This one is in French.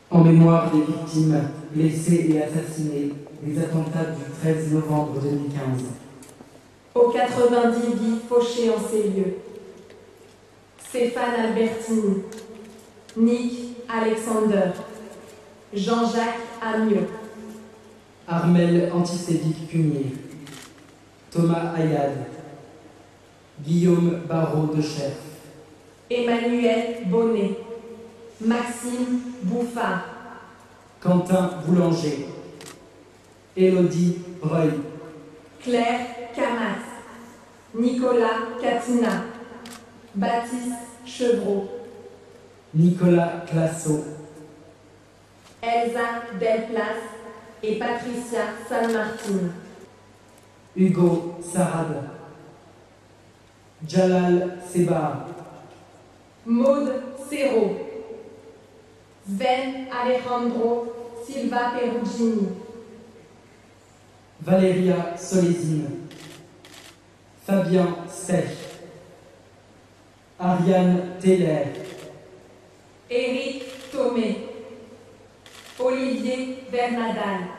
En mémoire des victimes blessées et assassinées des attentats du 13 novembre 2015. Aux 90 vies fauchées en ces lieux. Stéphane Albertini, Nick Alexander, Jean-Jacques Amiot, Armel Antisévique Punier, Thomas Ayad, Guillaume Barrault de Chef, Emmanuel Bonnet, Maxime Bouffard, Quentin Boulanger, Élodie Breuil, Claire Camas, Nicolas Catina, Baptiste Chevreau, Nicolas Classo, Elsa Delplace et Patricia San-Martin, Hugo Sarad, Jalal Seba, Maude Serrault, Sven Alejandro Silva Perugini, Valéria Solésine, Fabien Sech, Ariane Teller, Éric Thomé, Olivier Bernadal,